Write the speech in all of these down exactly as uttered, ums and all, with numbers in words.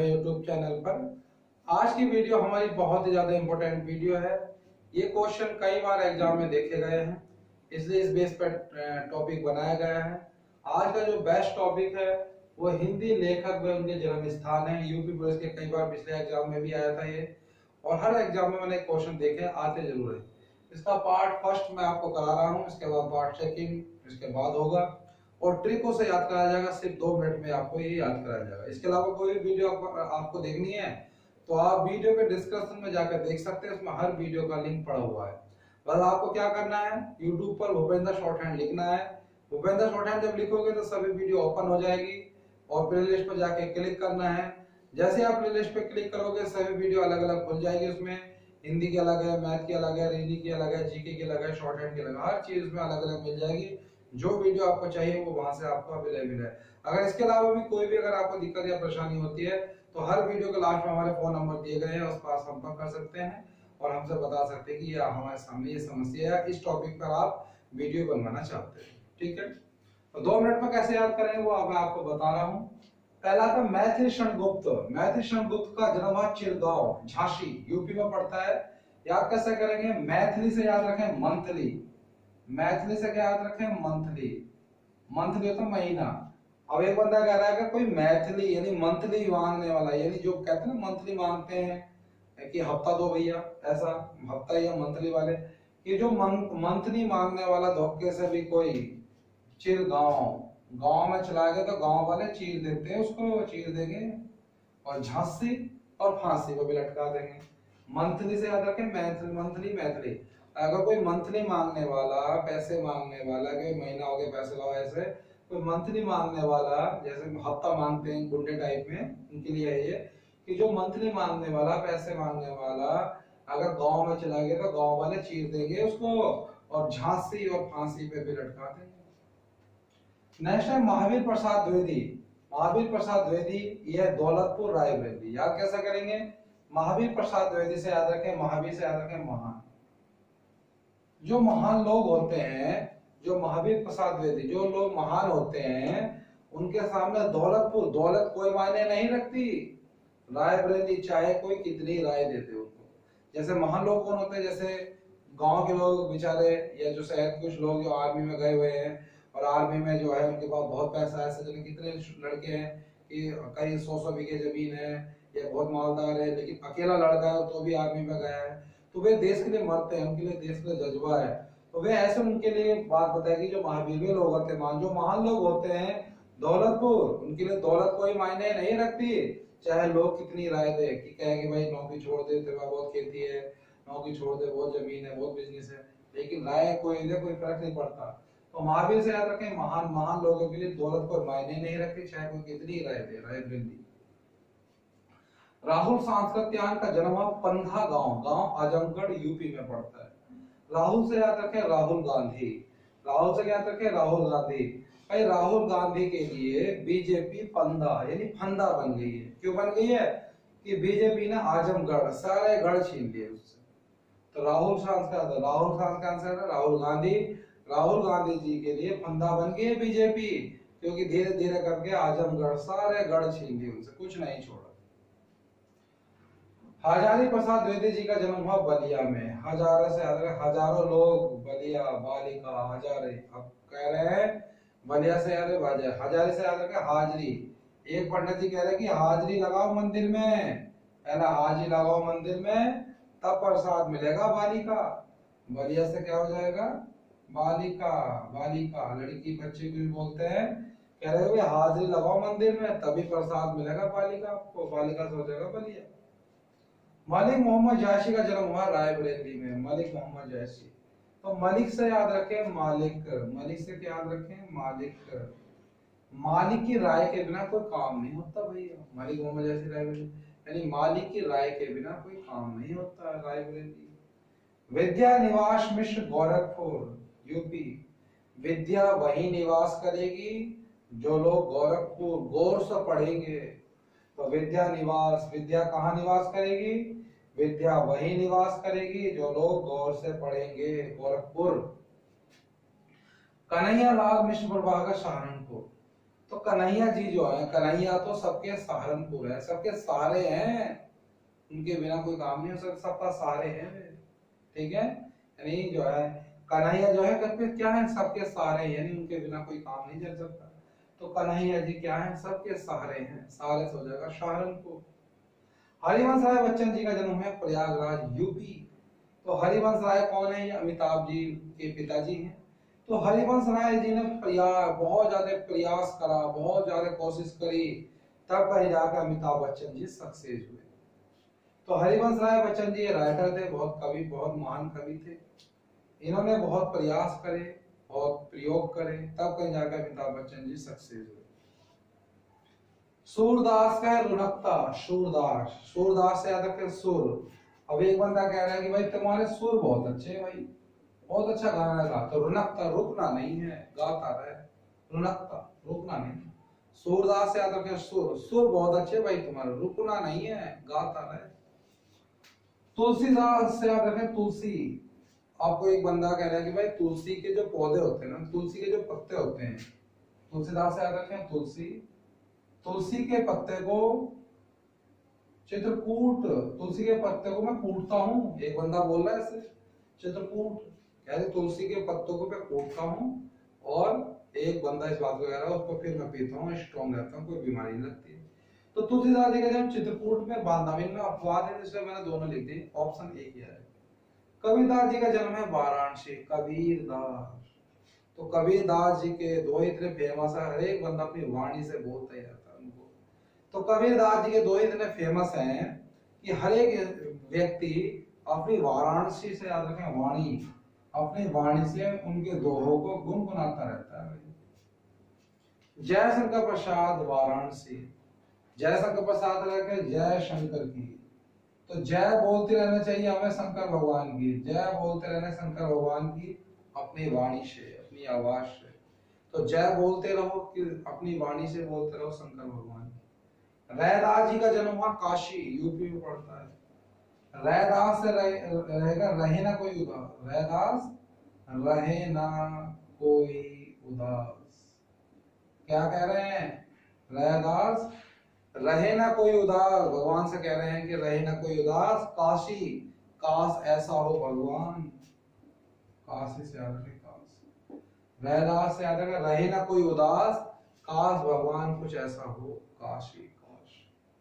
मेरे YouTube channel पर। आज की वीडियो हमारी बहुत ही ज्यादा इंपॉर्टेंट वीडियो है। ये क्वेश्चन कई बार एग्जाम में देखे गए हैं, इसलिए इस बेस पर टॉपिक बनाया गया है। आज का जो बेस्ट टॉपिक है वो हिंदी लेखक व उनके जन्म स्थान है। यूपी पुलिस के कई बार पिछले एग्जाम में भी आया था ये, और हर एग्जाम में मैंने क्वेश्चन देखे, आते जरूर है। इसका पार्ट फर्स्ट मैं आपको करा रहा हूँ, इसके बाद पार्ट सेकंड इसके बाद होगा, और ट्रिकों से याद कराया जाएगा। सिर्फ दो मिनट में आपको ये याद कराया जाएगा। इसके अलावा कोई वीडियो आपको, आपको देखनी है तो आप वीडियो के डिस्क्रिप्शन में जाकर देख सकते हैं, उसमें हर वीडियो का लिंक पड़ा हुआ है। बस आपको क्या करना है, यूट्यूब पर भूपेंद्र शॉर्ट हैंड लिखना है। भूपेंद्र शॉर्ट हैंड जब लिखोगे तो सभी वीडियो ओपन हो जाएगी, और प्लेलिस्ट पर जाके क्लिक करना है। जैसे आप प्लेलिस्ट पे क्लिक करोगे सभी वीडियो अलग अलग खुल जाएगी। उसमें हिंदी की अलग है, मैथ की अलग है, रीजनिंग की अलग है, जीके की अलग है, शॉर्ट हैंड की अलग है, हर चीज उसमें अलग अलग मिल जाएगी। जो वीडियो आपको चाहिए वो वहां से आपको अवेलेबल है। अगर इसके अलावा भी कोई भी अगर आपको दिक्कत या परेशानी होती है तो हर वीडियो के लास्ट में हमारे फोन नंबर दिए गए हैं, उस पर संपर्क कर सकते हैं और हमसे बता सकते हैं कि यह हमारे सामने ये समस्या है, इस टॉपिक पर आप वीडियो बनवाना चाहते हैं। ठीक है, तो दो मिनट में कैसे याद करेंगे वो अब मैं आपको बता रहा हूँ। पहला था मैथिली शरण गुप्त। मैथिली शरण गुप्त का जन्म हुआ चिरगांव, झांसी, यूपी में पड़ता है। याद कैसे करेंगे, मैथिली से याद रखें मंथली। मैथिली से क्या याद रखें, मंथली। मंथली होता महीना। अब एक बंदा कह रहा है कि कोई मैथिली यानी मंथली मांगने वाला, यानी जो कहते हैं ना मंथली मांगते हैं कि हफ्ता दो भैया, ऐसा हफ्ता या मंथली वाले, ये जो मंथली मांगने वाला धोखे से भी कोई चिरगांव, गांव में चला गया तो गांव वाले चीर देते हैं उसको, चीर देंगे, और झांसी और फांसी को भी लटका देंगे। मंथली से याद रखें, मैथिली, मंथली मैथिली। अगर कोई मंथली मांगने वाला, पैसे मांगने वाला, कोई महीना हो गया पैसे लाओ, ऐसे कोई मंथली मांगने वाला, जैसे हफ्ता मांगते हैं गुंडे टाइप में, उनके लिए है ये कि जो मंथली मांगने वाला, पैसे मांगने वाला अगर गांव में चला गया तो गांव वाले चीर देंगे उसको, और झांसी और फांसी पे भी लटका देंगे। नेक्स्ट है महावीर प्रसाद द्विवेदी। महावीर प्रसाद द्विवेदी, यह दौलतपुर रायबरेली। याद कैसे करेंगे, महावीर प्रसाद द्विवेदी से याद रखें, महावीर से याद रखें महान। जो महान लोग होते हैं, जो महावीर प्रसाद द्विवेदी, जो लोग महान होते हैं उनके सामने दौलतपुर, दौलत कोई मायने नहीं रखती। रायबरेली चाहे कोई कितनी राय देते उनको। जैसे महान लोग कौन होते हैं, जैसे गांव के लोग बेचारे, या जो शहर के कुछ लोग जो आर्मी में गए हुए हैं और आर्मी में जो है उनके पास बहुत पैसा है। ऐसे जने कितने लड़के हैं कि कई सौ सौ बीघे जमीन है या बहुत मालदार है, लेकिन अकेला लड़का है तो भी आर्मी में गया है, तो वे देश के लिए मरते हैं, उनके लिए देश के लिए जज्बा है। तो वे ऐसे उनके लिए बात बताएगी जो महावीर लोग होते हैं, जो महान लोग होते हैं दौलतपुर, उनके लिए दौलत कोई मायने नहीं रखती, चाहे लोग कितनी राय दे कि कहे कि भाई नौकरी छोड़ दे, तेरे पास बहुत खेती है, नौकरी छोड़ दे, बहुत जमीन है, बहुत बिजनेस है, लेकिन राय कोई दे कोई फर्क नहीं पड़ता। तो महावीर से याद रखें, महान महान लोगों के लिए दौलत कोई मायने नहीं रखती, चाहे कोई कितनी राय दे, रायबरेली। राहुल सांस्कृत्यायन का जन्म हुआ पंधा गांव, गांव आजमगढ़ यूपी में पड़ता है। राहुल से याद रखें राहुल गांधी। राहुल से याद रखें राहुल गांधी। भाई राहुल गांधी के लिए बीजेपी पंधा यानी फंदा बन गई है। क्यों बन गई है कि बीजेपी ने आजमगढ़ सारे गढ़ छीन लिए उससे। तो राहुल सांस्कृत, राहुल सांस्कृत राहुल गांधी, राहुल गांधी जी के लिए फंदा बन गई है बीजेपी, क्योंकि धीरे धीरे करके आजमगढ़ सारे गढ़ छीन लिए उनसे, कुछ नहीं छोड़ा। हजारी प्रसाद द्विवेदी जी का जन्म हुआ बलिया में। हजारे से हजारों लोग, बलिया, बालिका, हजारे। अब कह रहे हैं बलिया से याद है, हजारी से याद रखे हाजरी। एक पंडित जी कह रहे हैं कि हाजरी लगाओ मंदिर में, पहला हाजरी लगाओ मंदिर में तब प्रसाद मिलेगा बालिका। बलिया से क्या हो जाएगा, बालिका, बालिका लड़की बच्चे को भी बोलते हैं। कह रहे हो हाजरी लगाओ मंदिर में तभी प्रसाद मिलेगा बालिका आपको, बालिका से हो जाएगा बलिया। मलिक मोहम्मद जायसी का जन्म हुआ रायबरेली में। मलिक मोहम्मद जायसी, तो मलिक से याद रखें मालिक, मलिक से क्या याद रखें, मालिक। मालिक की राय के बिना कोई काम नहीं होता भैया। मलिक मोहम्मद जायसी रायबरेली, यानी मालिक की राय के बिना कोई काम नहीं होता रायबरेली। विद्या निवास मिश्र गोरखपुर यूपी। विद्या वही निवास करेगी जो लोग गोरखपुर गौर से पढ़ेंगे। तो विद्या निवास, विद्या कहाँ निवास करेगी, विद्या वही निवास करेगी जो लोग गौर से पढ़ेंगे, गोरखपुर। कन्हैया लाल मिश्र प्रभाकर सहारनपुर। तो कन्हैया जी जो है, कन्हैया तो सबके सहारनपुर है, सबके सहारे हैं, उनके बिना कोई काम नहीं हो सकता, सबका सहारे हैं, ठीक है। यानी जो है कन्हैया जो है करके क्या है, सबके सहारे, यानी उनके बिना कोई काम नहीं चल सकता। तो कन्हैया जी क्या है, सबके सहारे हैं, सहारे से हो जाएगा सहारनपुर। हरिवंश राय बच्चन जी का जन्म है प्रयागराज यूपी। तो हरिवंश राय कौन है, ये अमिताभ जी के पिताजी हैं। तो हरिवंश राय जी ने प्रयास बहुत ज्यादा प्रयास करा, बहुत ज्यादा कोशिश करी, तब कहीं जाकर अमिताभ बच्चन जी सक्सेस हुए। तो हरिवंश राय बच्चन जी राइटर थे, बहुत कवि, बहुत महान कवि थे। इन्होंने बहुत प्रयास करे, बहुत प्रयोग करे, तब कहीं जाकर अमिताभ बच्चन जी सक्सेस हुए। सूरदास का है रुनकता, सूरदास, सूरदास से याद रखें सुर। अब एक बंदा कह रहा है कि भाई तुम्हारे सुर बहुत अच्छे हैं भाई, बहुत अच्छा गाना गा, तो रुनकता रुकना नहीं है, गाता रहे, रुनकता रुकना नहीं। सूरदास से याद रखें सुर, सुर बहुत अच्छे भाई तुम्हारे, रुकना नहीं है, गाता रहे। तुलसीदास से याद रखें तुलसी। आपको एक बंदा कह रहा है कि भाई तुलसी के जो पौधे होते हैं ना, तुलसी के जो पत्ते होते हैं, तुलसीदास से याद रखें तुलसी, तुलसी के पत्ते को चित्रकूट, तुलसी के पत्ते को मैं कूटता हूँ, एक बंदा बोल रहा है ऐसे, चित्रकूट कह रहे तुलसी के पत्तों को मैं कूटता हूँ, और एक बंदा इस बात को कह रहा है उसको फिर मैं पीता हूँ, स्ट्रॉन्ग रहता हूँ, कोई बीमारी नहीं लगती है। तो तुलसीदास जी का जन्म चित्रकूट में बांधावीन में, अपवाद है इसलिए मैंने दोनों लिख दी, ऑप्शन ए किया है। कबीरदास जी का जन्म है वाराणसी, कबीरदास। तो कबीरदास जी के दो इतने फेमस है, हर एक बंदा अपनी वाणी से बोलता ही रहता है उनको। तो कबीरदास जी के दो इतने फेमस हैं कि हर एक व्यक्ति अपनी वाराणसी से, याद रखें वाणी, अपनी वाणी से उनके दोहों को गुनगुनाता रहता है। जयशंकर प्रसाद वाराणसी, जयशंकर प्रसाद रखे जय शंकर की, तो जय बोलते रहना चाहिए हमें शंकर भगवान की, जय बोलते रहना शंकर भगवान की अपनी वाणी से, अपनी आवाज से। तो जय बोलते रहो कि अपनी वाणी से बोलते रहो शंकर भगवान की। रैदास जी का जन्म हुआ काशी, यूपी में पड़ता है। रैदास से रहेगा रहे ना कोई उदास, रैदास रहे ना कोई उदास। क्या कह रहे हैं, रैदास रहे ना कोई उदास, भगवान से कह रहे हैं कि रहे ना कोई उदास, काशी काश ऐसा हो भगवान, काशी से याद रखें काश, रैदास से याद रखें रहे ना कोई उदास, काश भगवान कुछ ऐसा हो, काशी काश।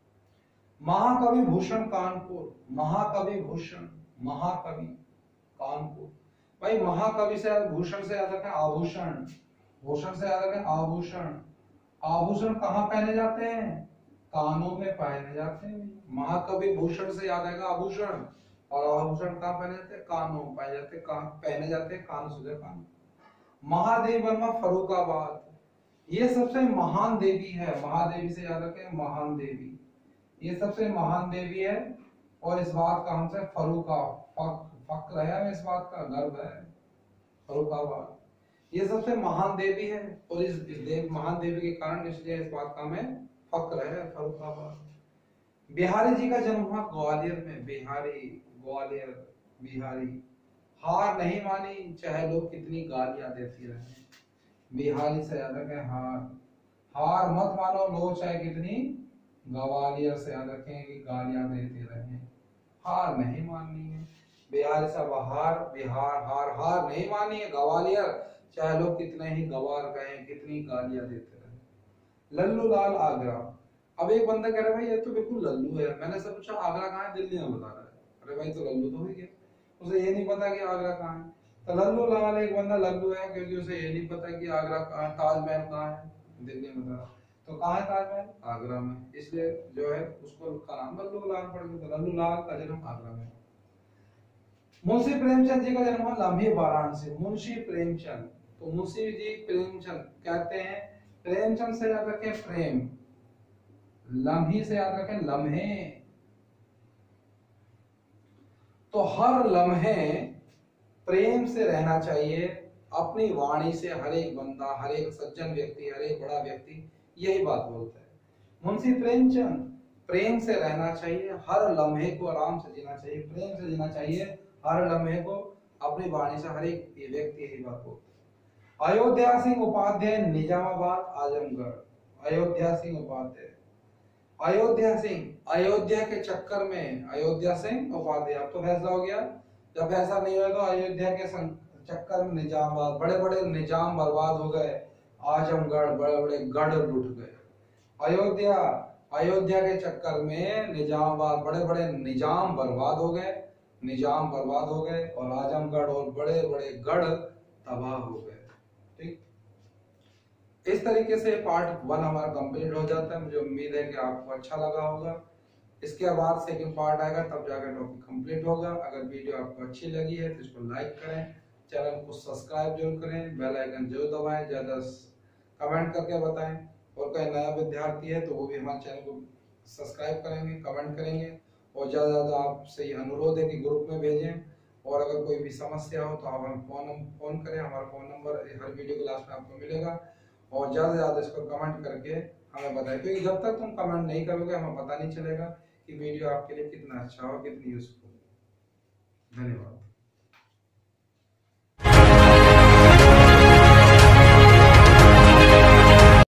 महाकवि भूषण कानपुर, महाकवि भूषण, महाकवि कानपुर। भाई महाकवि से याद, भूषण से याद रखें आभूषण, भूषण से याद रखें आभूषण। आभूषण कहाँ पहने जाते हैं, कानों में पहने जाते हैं। महाकवि भूषण से याद आएगा आभूषण, और आभूषण कहाँ पहने जाते हैं, कानों में पहने जाते हैं, पहने जाते हैं कान सुधे कान। महादेवी वर्मा फर्रुखाबाद, ये सबसे महान देवी है, महादेवी से याद रखें महान देवी, ये सबसे महान देवी है, और इस बात का हमसे फर्रुखा फक, फक्र है, इस बात का गर्व है, फर्रुखाबाद ये सबसे महान देवी है, और इस देव महान देवी के कारण इसलिए इस बात का हमें फक्र है, फर्रुखाबाद। बिहारी जी का जन्म हुआ ग्वालियर में, बिहारी, ग्वालियर, बिहारी। हार नहीं मानी चाहे लोग कितनी गालियां देती रहे, बिहारी से याद रखें हार, हार मत मानो लोग चाहे कितनी, ग्वालियर से याद रखें कि गालियां देते रहे, हार नहीं माननी है। बिहारी से हार, बिहार, हार हार नहीं मानी है, ग्वालियर चाहे लोग कितने ही गवार कहें, कितनी गालियां देते रहे। लल्लू लाल आगरा। अब एक बंदा कह रहा है भाई ये तो बिल्कुल लल्लू है, मैंने सब पूछा आगरा कहाँ है, दिल्ली में बता रहा है। अरे भाई तो लल्लू तो हो गया, उसे ये नहीं पता कि आगरा कहाँ है। तो लल्लू लाल एक बंदा लल्लू है क्योंकि उसे ये नहीं पता कि आगरा कहाँ, ताजमहल कहाँ है, दिल्ली में था। तो कहाँ है ताजमहल, आगरा में, इसलिए जो है उसको का नाम लल्लू लाल पड़ गया। लल्लू लाल का जन्म आगरा में। मुंशी प्रेमचंद जी का जन्म हुआ लम्हे वाराणसी, मुंशी प्रेमचंद। तो मुंशी जी प्रेमचंद कहते हैं, प्रेमचंद से याद रखें प्रेम, लम्हे से याद रखें लम्हे। तो हर लम्हे प्रेम से रहना चाहिए, अपनी वाणी से हर एक बंदा, हर एक सज्जन व्यक्ति, हर एक बड़ा व्यक्ति यही बात बोलता है। मुंशी प्रेमचंद, प्रेम से रहना चाहिए, हर लम्हे को आराम से जीना चाहिए, प्रेम से जीना चाहिए हर लम्हे को, अपनी वाणी से हर एक व्यक्ति यही बात बोलता है। अयोध्या सिंह उपाध्याय, निजामाबाद, आजमगढ़। अयोध्या सिंह उपाध्याय। अयोध्या सिंह, अयोध्या के चक्कर में अयोध्या सिंह उपाध्याय। अब तो फैसला हो गया। जब ऐसा नहीं हुआ तो अयोध्या के चक्कर में निजाम, बड़े बड़े निजाम बर्बाद हो गए, आजमगढ़ बड़े बड़े गढ़ लुट गए। अयोध्या, अयोध्या के चक्कर में निजामाबाद, बड़े बड़े निजाम बर्बाद हो गए, निजाम बर्बाद हो गए और आजमगढ़ और बड़े बड़े गढ़ तबाह हो गए। ठीक, इस तरीके से पार्ट वन हमारा कंप्लीट हो जाता है। मुझे उम्मीद है कि आपको अच्छा लगा होगा। इसके बाद सेकंड पार्ट आएगा, तब जाकर टॉपिक कंप्लीट होगा। अगर वीडियो आपको अच्छी लगी है तो इसको लाइक करें, चैनल को सब्सक्राइब जरूर करें, बेल आइकन जरूर दबाएं, ज्यादा कमेंट करके बताएं। और कोई नया विद्यार्थी है तो वो भी हमारे चैनल को सब्सक्राइब करेंगे, कमेंट करेंगे। और ज़्यादा से ज़्यादा आपसे ये अनुरोध है कि ग्रुप में भेजें। और अगर कोई भी समस्या हो तो आप हमें फोन फोन करें, हमारा फ़ोन नंबर हर वीडियो के लास्ट में आपको मिलेगा। और ज़्यादा से ज़्यादा इसको कमेंट करके हमें बताएं, क्योंकि जब तक तुम कमेंट नहीं करोगे हमें पता नहीं चलेगा कि वीडियो आपके लिए कितना अच्छा और कितनी यूजफुल है। धन्यवाद।